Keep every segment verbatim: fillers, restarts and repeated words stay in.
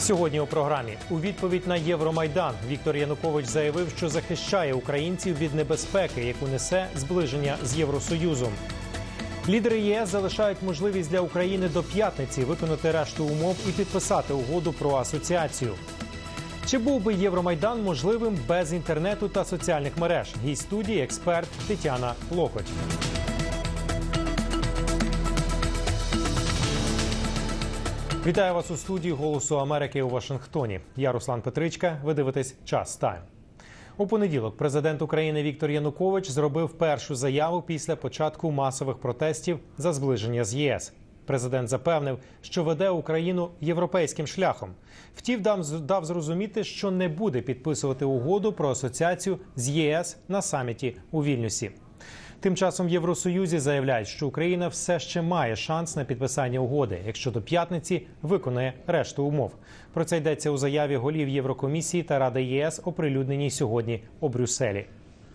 Сьогодні у програмі у відповідь на Євромайдан Віктор Янукович заявив, що захищає українців від небезпеки, яку несе зближення з Євросоюзом. Лідери ЄС залишають можливість для України до п'ятниці виконати решту умов і підписати угоду про асоціацію. Чи був би Євромайдан можливим без інтернету та соціальних мереж? Гість студії – експерт Тетяна Локоть. Вітаю вас у студії «Голосу Америки» у Вашингтоні. Я Руслан Петричка. Ви дивитесь «Час Тайм». У понеділок президент України Віктор Янукович зробив першу заяву після початку масових протестів за зближення з ЄС. Президент запевнив, що веде Україну європейським шляхом. Втім, дав зрозуміти, що не буде підписувати угоду про асоціацію з ЄС на саміті у Вільнюсі. Тим часом в Євросоюзі заявляють, що Україна все ще має шанс на підписання угоди, якщо до п'ятниці виконає решту умов. Про це йдеться у заяві голів Єврокомісії та Ради ЄС, оприлюдненій сьогодні у Брюсселі.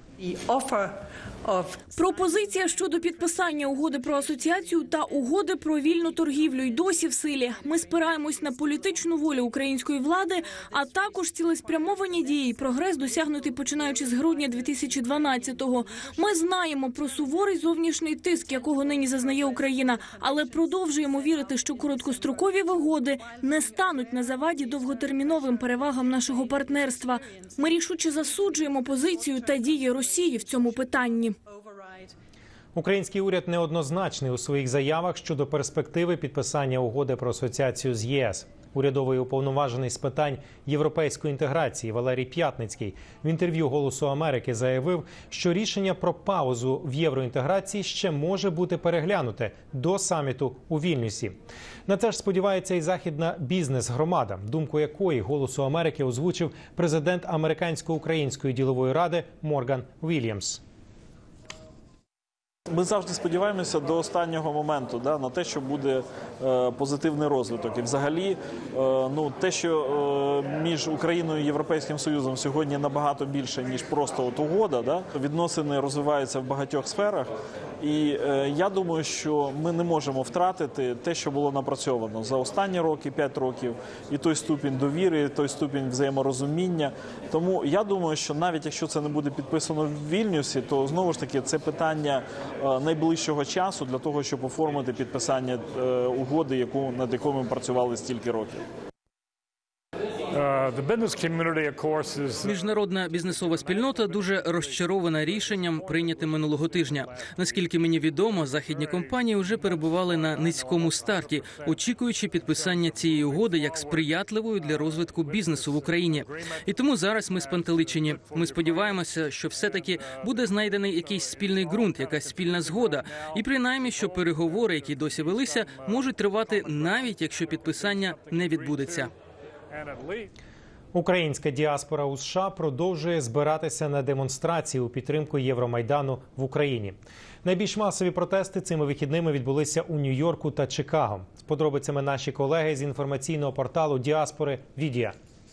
Пропозиція щодо підписання угоди про асоціацію та угоди про вільну торгівлю й досі в силі. Ми спираємось на політичну волю української влади, а також цілеспрямовані дії і прогрес, досягнутий починаючи з грудня дві тисячі дванадцятого. Ми знаємо про суворий зовнішній тиск, якого нині зазнає Україна, але продовжуємо вірити, що короткострокові вигоди не стануть на заваді довготерміновим перевагам нашого партнерства. Ми рішуче засуджуємо позицію та дії Росії в цьому питанні. Український уряд неоднозначний у своїх заявах щодо перспективи підписання угоди про асоціацію з ЄС. Урядовий уповноважений з питань європейської інтеграції Валерій П'ятницький в інтерв'ю «Голосу Америки» заявив, що рішення про паузу в євроінтеграції ще може бути переглянуте до саміту у Вільнюсі. На це ж сподівається і західна бізнес-громада, думку якої «Голосу Америки» озвучив президент Американсько-української ділової ради Морган Вільямс. Ми завжди сподіваємося до останнього моменту да, на те, що буде е, позитивний розвиток. І взагалі, е, ну, те, що е, між Україною і Європейським Союзом сьогодні набагато більше, ніж просто от угода, да, відносини розвиваються в багатьох сферах. І е, я думаю, що ми не можемо втратити те, що було напрацьовано за останні роки, п'ять років, і той ступінь довіри, і той ступінь взаєморозуміння. Тому я думаю, що навіть якщо це не буде підписано в Вільнюсі, то знову ж таки це питання найближчого часу для того, щоб оформити підписання угоди, яку, над якою ми працювали стільки років. Міжнародна бізнесова спільнота дуже розчарована рішенням, прийнятим минулого тижня. Наскільки мені відомо, західні компанії вже перебували на низькому старті, очікуючи підписання цієї угоди як сприятливою для розвитку бізнесу в Україні. І тому зараз ми спантеличені. Ми сподіваємося, що все-таки буде знайдений якийсь спільний ґрунт, якась спільна згода. І принаймні, що переговори, які досі велися, можуть тривати навіть, якщо підписання не відбудеться. Українська діаспора у США продовжує збиратися на демонстрації у підтримку Євромайдану в Україні. Найбільш масові протести цими вихідними відбулися у Нью-Йорку та Чикаго. З подробицями наші колеги з інформаційного порталу діаспори «Відія».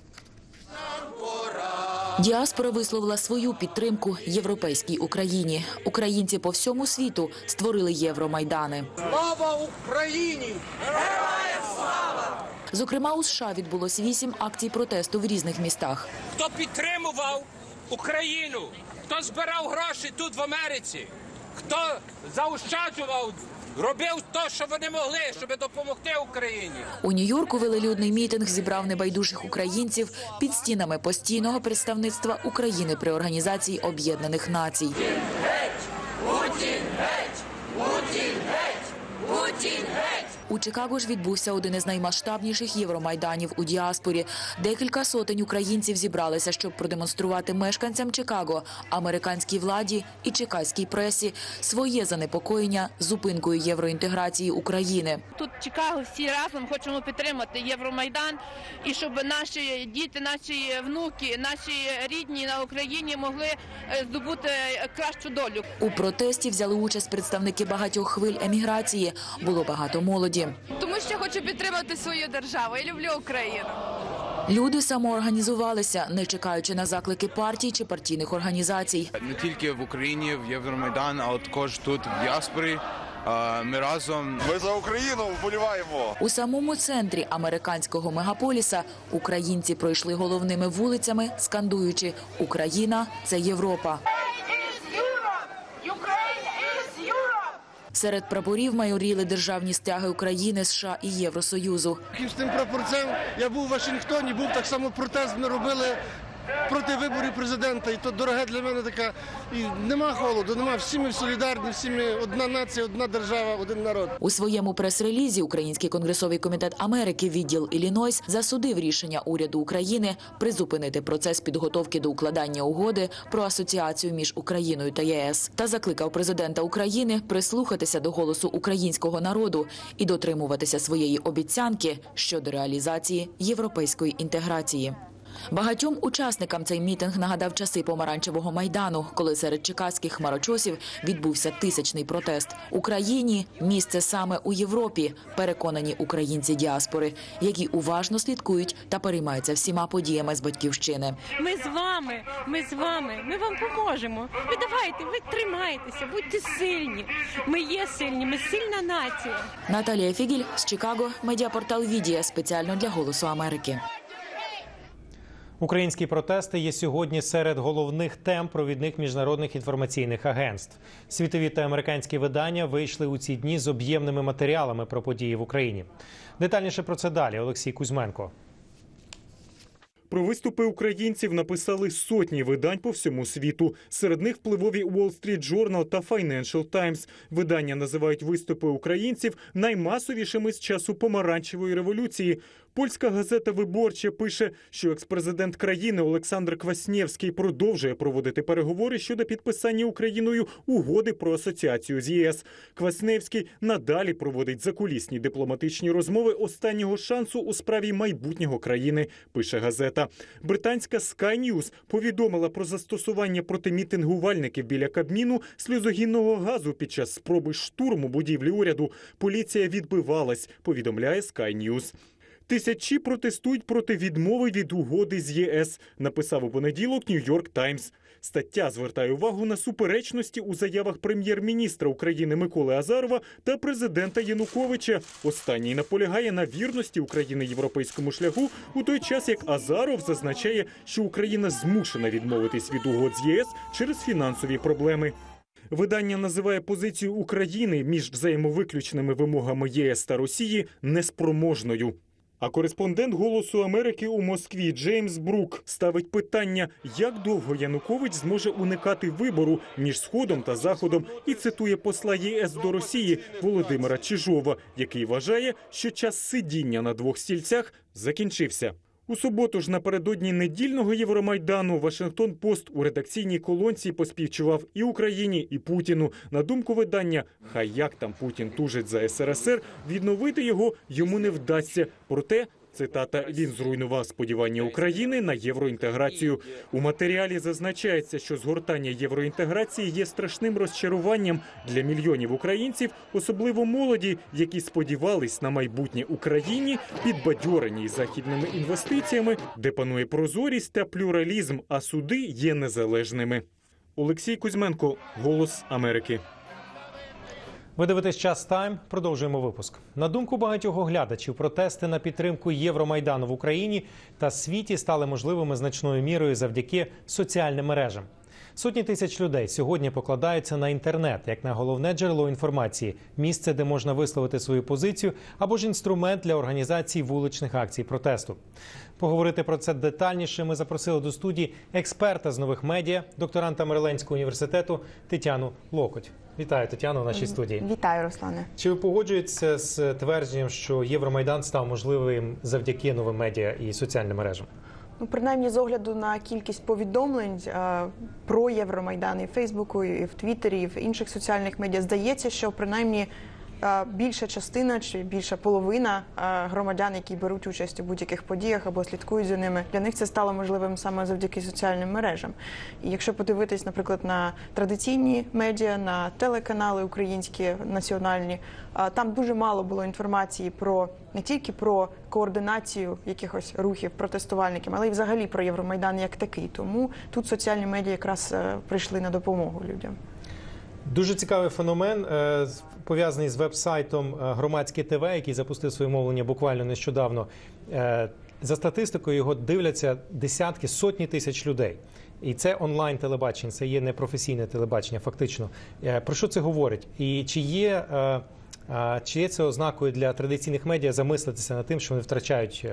Діаспора висловила свою підтримку європейській Україні. Українці по всьому світу створили Євромайдани. Слава Україні! Героям слава! Зокрема, у США відбулось вісім акцій протесту в різних містах. Хто підтримував Україну, хто збирав гроші тут в Америці, хто заощаджував, робив те, що вони могли, щоб допомогти Україні. У Нью-Йорку велелюдний мітинг зібрав небайдужих українців під стінами постійного представництва України при Організації Об'єднаних Націй. Путін геть! Путін геть! Путін геть! Путін геть! У Чикаго ж відбувся один із наймасштабніших євромайданів у діаспорі. Декілька сотень українців зібралися, щоб продемонструвати мешканцям Чикаго, американській владі і чикаській пресі своє занепокоєння зупинкою євроінтеграції України. Тут в Чикаго всі разом хочемо підтримати Євромайдан і щоб наші діти, наші внуки, наші рідні на Україні могли здобути кращу долю. У протесті взяли участь представники багатьох хвиль еміграції. Було багато молоді. Тому що хочу підтримати свою державу. Я люблю Україну. Люди самоорганізувалися, не чекаючи на заклики партій чи партійних організацій. Не тільки в Україні, в Євромайдан, а також тут, в діаспорі. Ми разом. Ми за Україну вболіваємо. У самому центрі американського мегаполіса українці пройшли головними вулицями, скандуючи «Україна – це Європа». Серед прапорів майоріли державні стяги України, США і Євросоюзу. З тим прапорцем я був у Вашингтоні, був так само протест, ми робили проти виборів президента. І то дороге для мене така, і нема холоду, нема, всі ми солідарні, всі ми одна нація, одна держава, один народ. У своєму прес-релізі Український конгресовий комітет Америки, відділ Іллінойс, засудив рішення уряду України призупинити процес підготовки до укладання угоди про асоціацію між Україною та ЄС та закликав президента України прислухатися до голосу українського народу і дотримуватися своєї обіцянки щодо реалізації європейської інтеграції. Багатьом учасникам цей мітинг нагадав часи помаранчевого майдану, коли серед чикагських хмарочосів відбувся тисячний протест. Україні місце саме у Європі, переконані українці діаспори, які уважно слідкують та переймаються всіма подіями з батьківщини. Ми з вами, ми з вами, ми вам поможемо. Ви давайте, ви тримайтеся, будьте сильні. Ми є сильні, ми сильна нація. Наталія Фігіль з Чикаго, медіапортал «Відія» спеціально для «Голосу Америки». Українські протести є сьогодні серед головних тем провідних міжнародних інформаційних агентств. Світові та американські видання вийшли у ці дні з об'ємними матеріалами про події в Україні. Детальніше про це далі. Олексій Кузьменко. Про виступи українців написали сотні видань по всьому світу. Серед них впливові Wall Street Journal та Financial Times. Видання називають виступи українців наймасовішими з часу помаранчевої революції. Польська газета «Виборча» пише, що екс-президент країни Олександр Кваснєвський продовжує проводити переговори щодо підписання Україною угоди про асоціацію з ЄС. Кваснєвський надалі проводить закулісні дипломатичні розмови останнього шансу у справі майбутнього країни, пише газета. Британська Sky News повідомила про застосування проти мітингувальників біля Кабміну сльозогінного газу під час спроби штурму будівлі уряду. Поліція відбивалась, повідомляє Sky News. Тисячі протестують проти відмови від угоди з ЄС, написав у понеділок Нью-Йорк Таймс. Стаття звертає увагу на суперечності у заявах прем'єр-міністра України Миколи Азарова та президента Януковича. Останній наполягає на вірності України європейському шляху, у той час як Азаров зазначає, що Україна змушена відмовитись від угод з ЄС через фінансові проблеми. Видання називає позицію України між взаємовиключними вимогами ЄС та Росії неспроможною. А кореспондент «Голосу Америки» у Москві Джеймс Брук ставить питання, як довго Янукович зможе уникати вибору між Сходом та Заходом, і цитує посла ЄС до Росії Володимира Чижова, який вважає, що час сидіння на двох стільцях закінчився. У суботу ж напередодні недільного Євромайдану Вашингтон-Пост у редакційній колонці поспівчував і Україні, і Путіну. На думку видання, хай як там Путін тужить за ес ер ес ер, відновити його йому не вдасться. Проте, цитата, він зруйнував сподівання України на євроінтеграцію. У матеріалі зазначається, що згортання євроінтеграції є страшним розчаруванням для мільйонів українців, особливо молоді, які сподівались на майбутнє Україні, підбадьорені західними інвестиціями, де панує прозорість та плюралізм, а суди є незалежними. Олексій Кузьменко, «Голос Америки». Ви дивитесь «Час Тайм». Продовжуємо випуск. На думку багатьох оглядачів, протести на підтримку Євромайдану в Україні та світі стали можливими значною мірою завдяки соціальним мережам. Сотні тисяч людей сьогодні покладаються на інтернет, як на головне джерело інформації, місце, де можна висловити свою позицію, або ж інструмент для організації вуличних акцій протесту. Поговорити про це детальніше ми запросили до студії експерта з нових медіа, докторанта Мериленського університету Тетяну Локоть. Вітаю, Тетяно, в нашій студії. Вітаю, Руслане. Чи ви погоджуєтеся з твердженням, що Євромайдан став можливим завдяки новим медіа і соціальним мережам? Ну, принаймні, з огляду на кількість повідомлень е, про Євромайдан і в Фейсбуку, і в Твіттері, і в інших соціальних медіа, здається, що принаймні е, більша частина чи більша половина е, громадян, які беруть участь у будь-яких подіях або слідкують за ними, для них це стало можливим саме завдяки соціальним мережам. І якщо подивитись, наприклад, на традиційні медіа, на телеканали українські, національні, е, там дуже мало було інформації про не тільки про координацію якихось рухів протестувальників, але й взагалі про Євромайдан як такий. Тому тут соціальні медіа якраз прийшли на допомогу людям. Дуже цікавий феномен, пов'язаний з веб-сайтом «Громадське ТВ», який запустив своє мовлення буквально нещодавно. За статистикою його дивляться десятки, сотні тисяч людей. І це онлайн-телебачення, це є непрофесійне телебачення, фактично. Про що це говорить? І чи є, чи є це ознакою для традиційних медіа замислитися над тим, що вони втрачають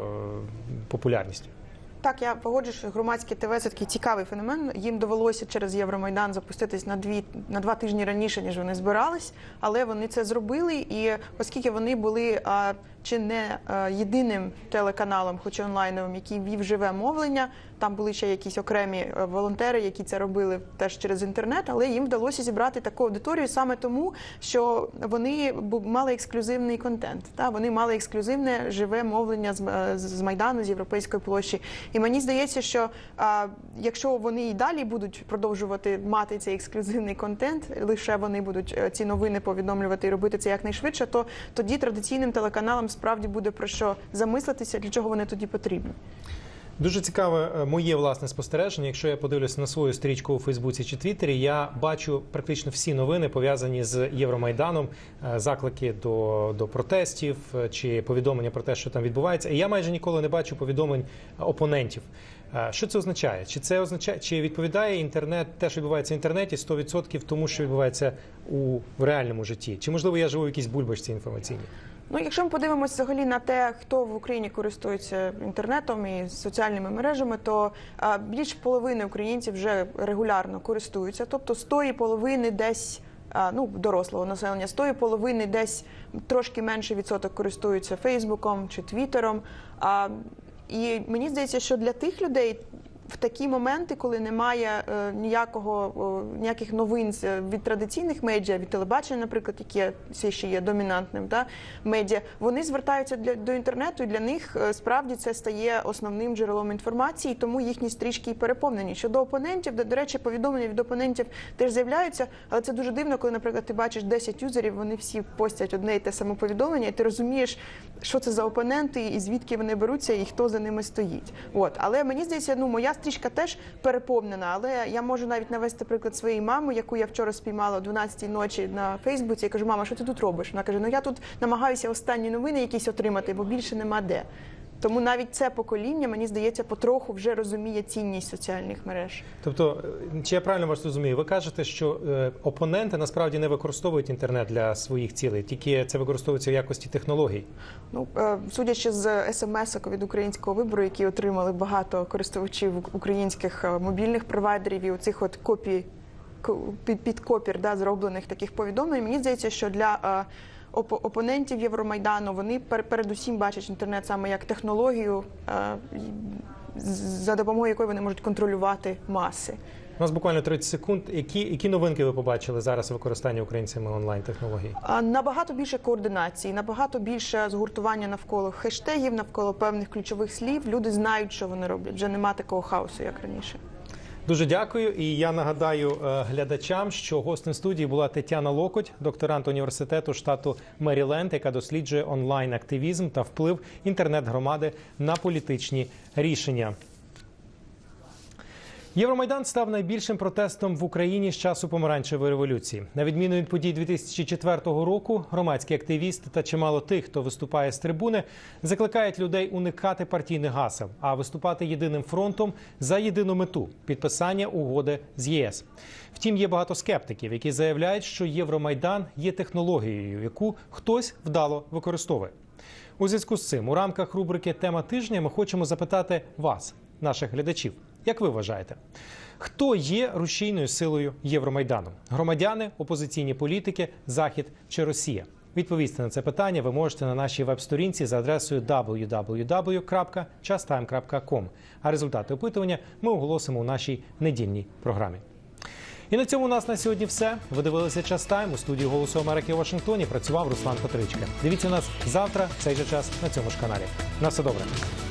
популярність? Так, я погоджуюсь, що громадське ТВ – це такий цікавий феномен. Їм довелося через Євромайдан запуститись на, дві, на два тижні раніше, ніж вони збирались, але вони це зробили, і оскільки вони були а, чи не а, єдиним телеканалом, хоч і онлайновим, який вів живе мовлення, там були ще якісь окремі волонтери, які це робили теж через інтернет, але їм вдалося зібрати таку аудиторію саме тому, що вони мали ексклюзивний контент. Та? Вони мали ексклюзивне живе мовлення з, з Майдану, з Європейської площі. І мені здається, що а, якщо вони і далі будуть продовжувати мати цей ексклюзивний контент, лише вони будуть ці новини повідомлювати і робити це якнайшвидше, то тоді традиційним телеканалам справді буде про що замислитися, для чого вони тоді потрібні. Дуже цікаве моє власне спостереження. Якщо я подивлюся на свою стрічку у Фейсбуці чи Твіттері, я бачу практично всі новини, пов'язані з Євромайданом, заклики до, до протестів чи повідомлення про те, що там відбувається. І я майже ніколи не бачу повідомлень опонентів. Що це означає? Чи це означає, чи відповідає інтернет, те, що відбувається в інтернеті, сто відсотків тому, що відбувається у в реальному житті? Чи, можливо, я живу в якійсь бульбашці інформаційній? Ну, якщо ми подивимося взагалі на те, хто в Україні користується інтернетом і соціальними мережами, то а, більш половини українців вже регулярно користуються. Тобто з тої половини десь, а, ну, дорослого населення, з тої половини десь трошки менший відсоток користуються Фейсбуком чи Твіттером. А, і мені здається, що для тих людей в такі моменти, коли немає е, ніякого, о, ніяких новин від традиційних медіа, від телебачення, наприклад, яке все ще є домінантним, та, медіа, вони звертаються для, до інтернету, і для них е, справді це стає основним джерелом інформації, тому їхні стрічки і переповнені. Щодо опонентів, до, до речі, повідомлення від опонентів теж з'являються, але це дуже дивно, коли, наприклад, ти бачиш десять юзерів, вони всі постять одне і те саме повідомлення, і ти розумієш, що це за опоненти, і звідки вони беруться, і хто за ними стоїть. От. Але мені здається, ну, моя стрічка теж переповнена, але я можу навіть навести приклад своєї мами, яку я вчора спіймала о дванадцятій ночі на Фейсбуці. Я кажу: мама, що ти тут робиш? Вона каже: ну я тут намагаюся останні новини якісь отримати, бо більше нема де. Тому навіть це покоління, мені здається, потроху вже розуміє цінність соціальних мереж. Тобто, чи я правильно вас розумію, ви кажете, що е, опоненти насправді не використовують інтернет для своїх цілей, тільки це використовується в якості технологій? Ну, е, судячи з смс-ок від українського вибору, які отримали багато користувачів українських мобільних провайдерів і оцих от копій, під, під копір, да, зроблених таких повідомлень, мені здається, що для... Е, опонентів Євромайдану, вони передусім бачать інтернет саме як технологію, за допомогою якої вони можуть контролювати маси. У нас буквально тридцять секунд. Які, які новинки ви побачили зараз у використанні українцями онлайн-технологій? Набагато більше координації, набагато більше згуртування навколо хештегів, навколо певних ключових слів. Люди знають, що вони роблять. Вже нема такого хаосу, як раніше. Дуже дякую. І я нагадаю глядачам, що гостем студії була Тетяна Локоть, докторант університету штату Меріленд, яка досліджує онлайн-активізм та вплив інтернет-громади на політичні рішення. Євромайдан став найбільшим протестом в Україні з часу помаранчевої революції. На відміну від подій дві тисячі четвертого року, громадські активісти та чимало тих, хто виступає з трибуни, закликають людей уникати партійних гасел, а виступати єдиним фронтом за єдину мету – підписання угоди з ЄС. Втім, є багато скептиків, які заявляють, що Євромайдан є технологією, яку хтось вдало використовує. У зв'язку з цим у рамках рубрики «Тема тижня» ми хочемо запитати вас, наших глядачів. Як ви вважаєте, хто є рушійною силою Євромайдану? Громадяни, опозиційні політики, Захід чи Росія? Відповісти на це питання ви можете на нашій веб-сторінці за адресою дабл ю дабл ю дабл ю крапка час тайм крапка ком. А результати опитування ми оголосимо у нашій недільній програмі. І на цьому у нас на сьогодні все. Ви дивилися «Час Тайм». У студії «Голосу Америки» у Вашингтоні працював Руслан Петричка. Дивіться нас завтра в цей же час на цьому ж каналі. На все добре.